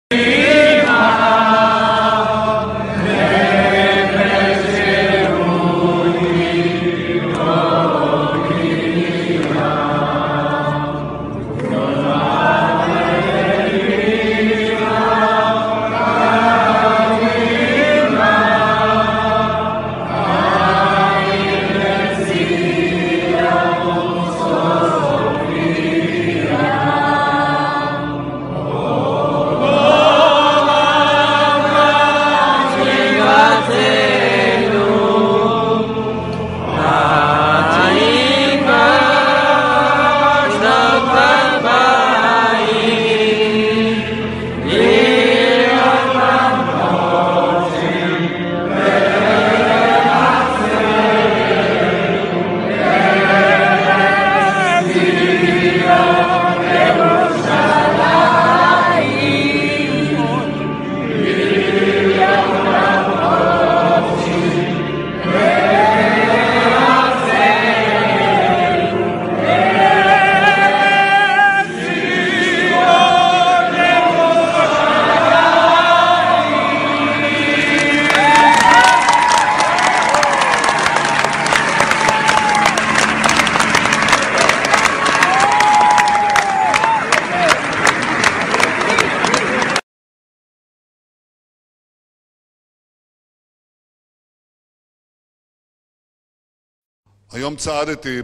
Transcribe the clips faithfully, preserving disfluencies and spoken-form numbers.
היום צעדתי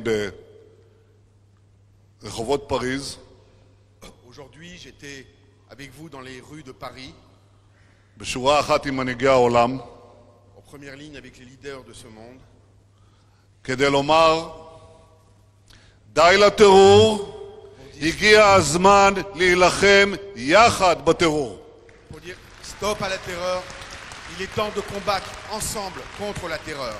ברחובות פריז. Aujourd'hui, j'étais avec vous dans les rues de Paris, בשורה אחת עם מנהיגי העולם, en première ligne avec les leaders de ce monde, כדי לומר, די לטרור, הגיע הזמן להילחם יחד בטרור. pour dire stop à la terreur, il est temps de combattre ensemble contre la terreur.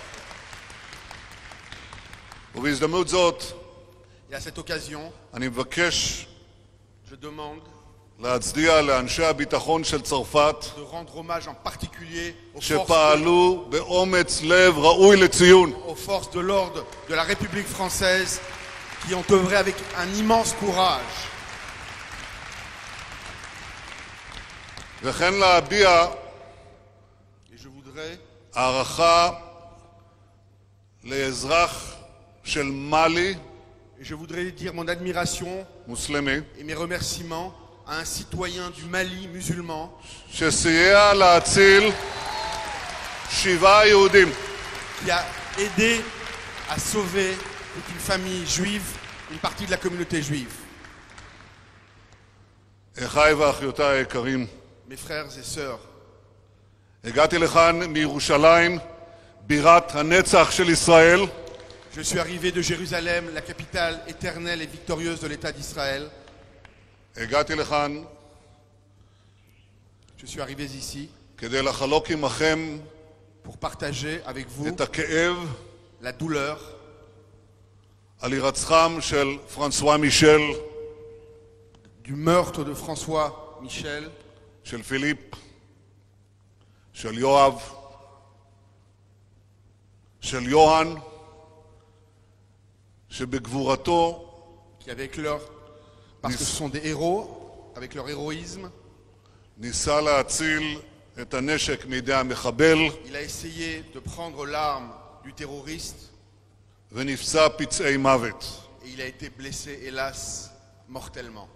ובהזדמנות זאת, Et à cette occasion, אני מבקש je demande להצדיע לאנשי הביטחון של צרפת, de rendre hommage en particulier aux forces, שפעלו באומץ לב ראוי לציון. aux forces de l'ordre de la République française qui ont œuvré avec un immense courage. וכן להביע Et je voudrais הערכה לאזרח של מאלי, et je voudrais dire mon admiration מוסלמי, et mes remerciements à un citoyen du Mali musulman שסייע להציל שבעה יהודים. qui a aidé à sauver toute une famille juive, une partie de la communauté juive. אחיי ואחיותיי היקרים, Mes frères et sœurs, הגעתי לכאן מירושלים, בירת הנצח של ישראל, je suis arrivé de Jérusalem, la capitale éternelle et victorieuse de l'État d'Israël. הגעתי לכאן Je suis arrivé ici כדי לחלוק עמכם pour partager avec vous את הכאב la douleur על הירצחם של פרנסואה מישל, du meurtre de François Michel, של פיליפ, של יואב, של יוהן, שבגבורתו qui avec leur, parce que ce sont des héros, avec leur héroïsme, ניסה להציל את הנשק מידי המחבל il a essayé de prendre l'arme du terroriste ונפצע פצעי מוות. et il a été blessé, hélas, mortellement.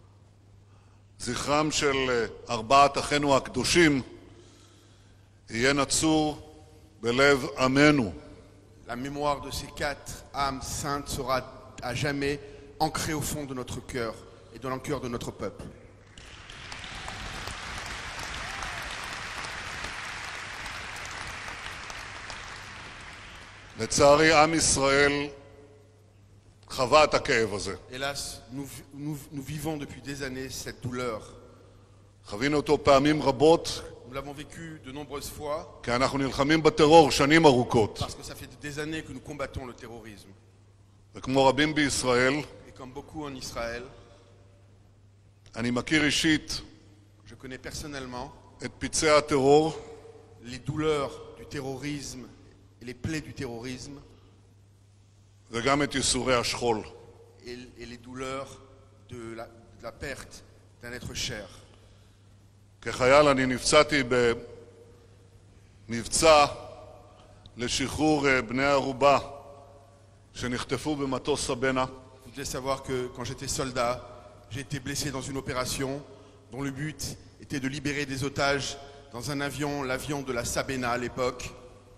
זכרם של ארבעת אחינו הקדושים יהיה נצור בלב עמנו. La mémoire de ces quatre âmes saintes sera à jamais ancrée au fond de notre cœur et dans le cœur de notre peuple. לצערי, עם ישראל חווה את הכאב הזה. Hélas, nous, nous, nous vivons depuis des années cette douleur. חווינו אותו פעמים רבות, Nous l'avons vécu de nombreuses fois כי אנחנו נלחמים בטרור שנים ארוכות. parce que ça fait des années que nous combattons le terrorisme. וכמו רבים בישראל, Et comme beaucoup en Israël, אני מכיר אישית je connais personnellement את פצעי הטרור les douleurs du terrorisme et les plaies du terrorisme וגם את ייסורי השכול. et, et les douleurs de la, de la perte d'un être cher. כחייל אני נפצעתי במבצע לשחרור בני ערובה שנחטפו במטוס סבנה. Vous devez savoir que quand j'étais soldat, j'ai été blessé dans une opération dont le but était de libérer des otages dans un avion, l'avion de la Sabena à l'époque.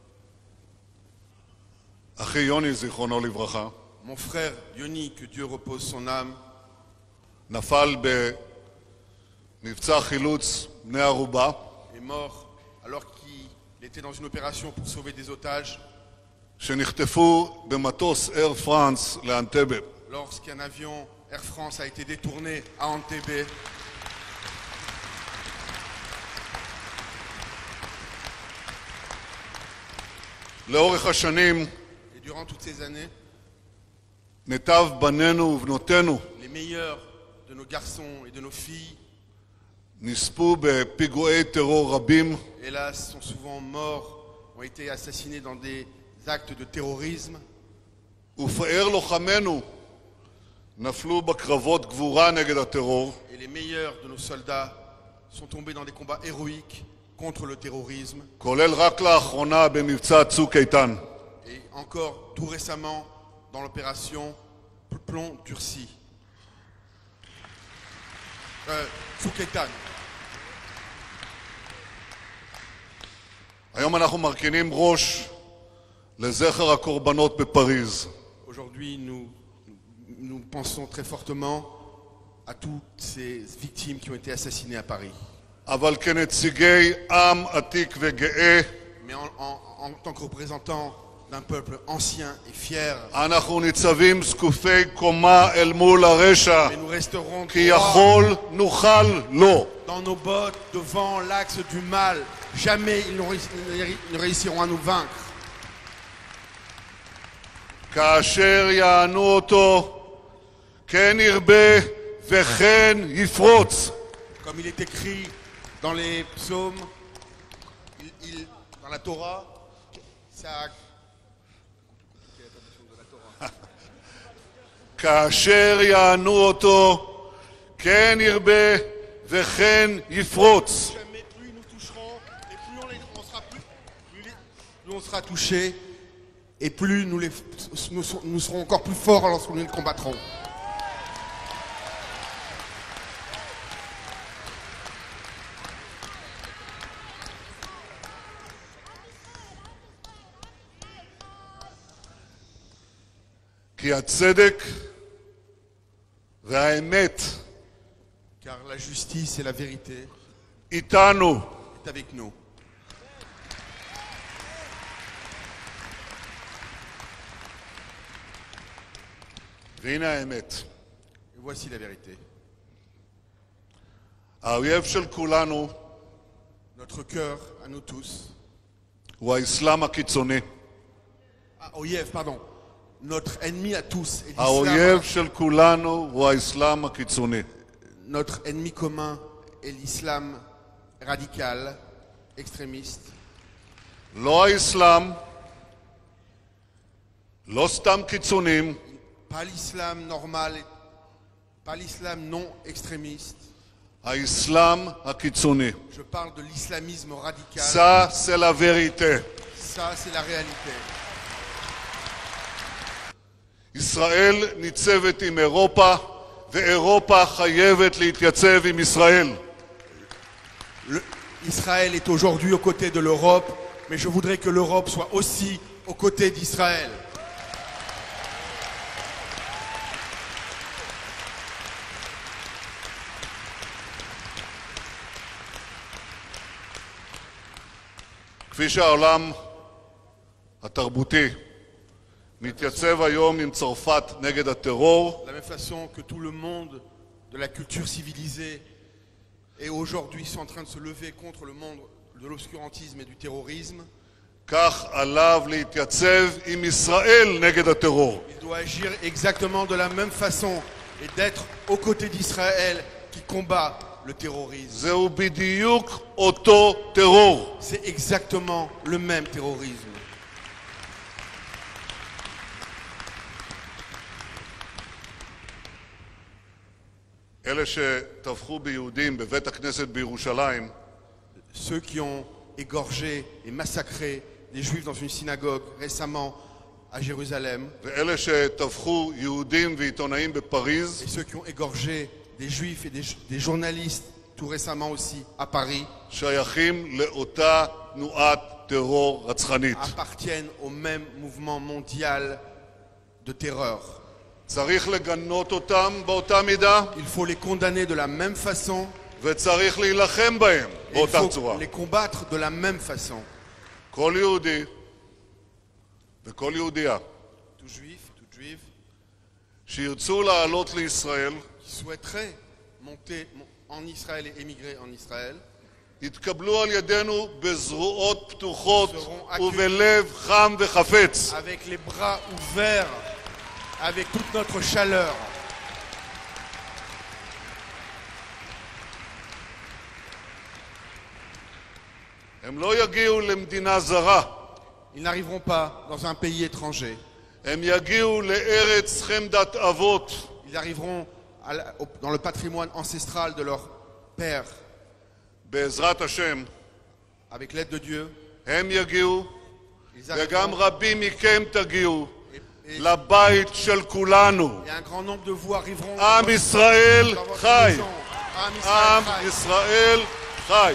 אחי יוני זיכרונו לברכה Mon frère Yoni, que Dieu repose son âme, נפל במבצע חילוץ בני ערובה est mort alors qu'il était dans une opération pour sauver des otages שנחטפו במטוס אייר פרנס לאנטבה. lorsqu'un avion Air France a été détourné à Entebbe. לאורך השנים Et durant toutes ces années, מיטב בנינו ובנותינו les meilleurs de nos garçons et de nos filles, נספו בפיגועי טרור רבים, hélas, sont souvent morts, ont été assassinés dans des actes de terrorisme. ופאר לוחמינו נפלו בקרבות גבורה נגד הטרור, Et les meilleurs de nos soldats sont tombés dans des combats héroïques contre le terrorisme. כולל רק לאחרונה במבצע צוק איתן. Et encore tout récemment dans l'opération Plomb durci. Euh, Tsuk Eitan. היום אנחנו מרכינים ראש לזכר הקורבנות בפריז. Aujourd'hui, nous, nous pensons très fortement à toutes ces victimes qui ont été assassinées à Paris. אבל כנציגי עם עתיק וגאה, Mais en, en, en tant que représentants d'un peuple ancien et fier, אנחנו ניצבים זקופי קומה אל מול הרשע, mais nous resterons כי droits יכול נוכל לו. dans nos bottes devant l'axe du mal. Jamais ils ne réussiront à nous vaincre. כאשר יענו אותו, כן ירבה וכן יפרוץ. Comme il est écrit dans les psaumes, il, il, dans la Torah, ça... כאשר יענו אותו, כן ירבה וכן יפרוץ. Jamais plus nous toucherons, et plus on, les, on sera plus, plus, les, plus on sera touché, et plus nous, les, nous, nous serons encore plus forts lorsque nous les combattrons. כי הצדק והאמת Car la justice et la vérité איתנו. est avec nous. והנה האמת. Et voici la vérité. האויב של כולנו Notre cœur, à nous tous, הוא האסלאם הקיצוני. ah, Oyev, pardon, notre ennemi à tous est האויב l'islam. של כולנו הוא האסלאם הקיצוני. Notre ennemi commun est l'islam radical, extrémiste. לא האסלאם, לא סתם קיצונים, Pas l'islam normal, pas l'islam non extrémiste. האסלאם הקיצוני. Je parle de l'islamisme radical. Ça, c'est la vérité. Ça, c'est la réalité. ישראל ניצבת עם אירופה, ואירופה חייבת להתייצב עם ישראל. Le- Israël est aujourd'hui aux côtés de l'Europe, mais je voudrais que l'Europe soit aussi aux côtés d'Israël. כפי שהעולם התרבותי מתייצב היום עם צרפת נגד הטרור, De la même façon que tout le monde de la culture civilisée est aujourd'hui en train de se lever contre le monde de l'obscurantisme et du terrorisme, כך עליו להתייצב עם ישראל נגד הטרור. il doit agir exactement de la même façon et d'être aux côtés d'Israël qui combat le terrorisme. זהו בדיוק אותו טרור. C'est exactement le même terrorisme. אלה שטבחו ביהודים בבית הכנסת בירושלים, ceux qui ont égorgé et massacré des juifs dans une synagogue récemment à Jérusalem, ואלה שטבחו יהודים ועיתונאים בפריז, et ceux qui ont égorgé des juifs et des, des journalistes tout récemment aussi à Paris, שייכים לאותה תנועת טרור רצחנית. appartiennent au même mouvement mondial de terreur. צריך לגנות אותם באותה מידה, Il faut les condamner de la même façon, וצריך להילחם בהם et il באותה faut צורה. les combattre de la même façon. כל יהודי וכל יהודייה Tout juif, toute juive שירצו לעלות לישראל, qui souhaiteraient monter en Israël et émigrer en Israël, יתקבלו על ידינו בזרועות פתוחות seront ובלב חם וחפץ. avec les bras ouverts, avec toute notre chaleur. הם לא יגיעו למדינה זרה, Ils n'arriveront pas dans un pays étranger. הם יגיעו לארץ חמדת אבות, Ils arriveront à la- au- dans le patrimoine ancestral de leur père. בעזרת השם. Avec l'aide de Dieu, הם יגיעו, ils וגם arriveront. רבים מכם תגיעו Et, et- לבית של כולנו. et un grand nombre de vous arriveront עם ישראל dans votre חי. maison. Am Israël עם chai. ישראל חי.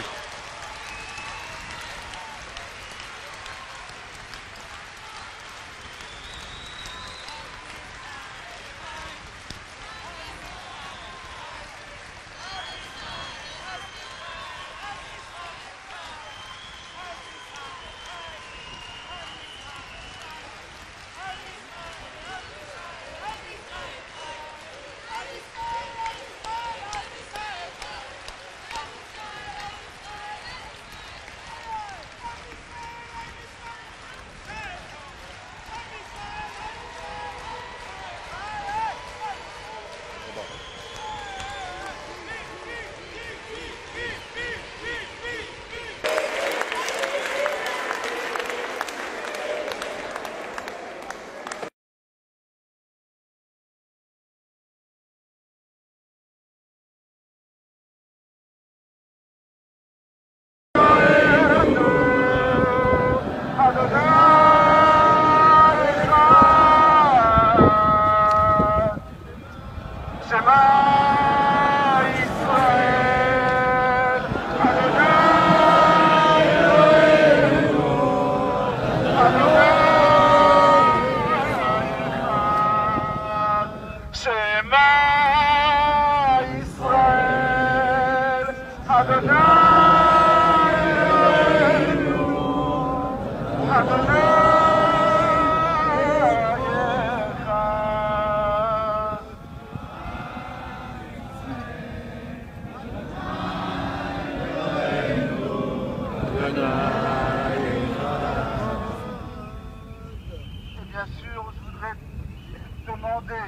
Bien sûr, je voudrais demander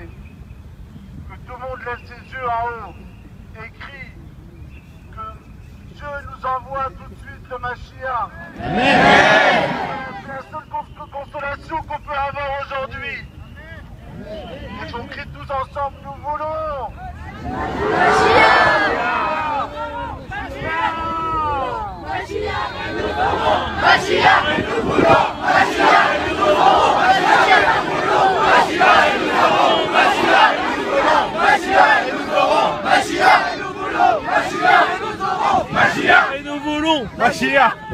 que tout le monde lève ses yeux en haut et crie que Dieu nous envoie tout de suite le Mashiach. Amen. C'est la seule cons- consolation qu'on peut avoir aujourd'hui. Et qu'on crie tous ensemble, nous voulons Et nous voulons Mashiach.